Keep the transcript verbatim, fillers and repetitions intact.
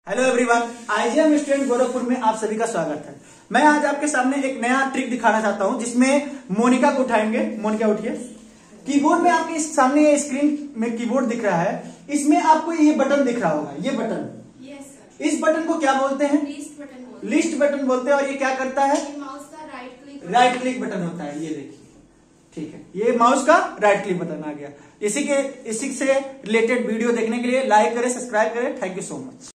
Hello everyone, IGM student Gorakhpur में आप सभी का स्वागत है। मैं आज आपके सामने एक नया ट्रिक दिखाना चाहता हूं जिसमें मोनिका को उठाएंगे। मोनिका उठिए। कीबोर्ड में आपके सामने ये स्क्रीन में कीबोर्ड दिख रहा है, इसमें आपको ये बटन दिख रहा होगा, ये बटन। Yes sir. इस बटन को क्या बोलते हैं? लिस्ट बटन बोलते हैं। लिस्ट बटन बोलते हैं। और ये क्या करता है? ये माउस का right click right click button होता है। ये देखिए, ठीक है, ये माउस का राइट क्लिक बटन आ गया। इसी के इसी से रिलेटेड वीडियो देखने के लिए लाइक करें, सब्सक्राइब करें। Thank you so much.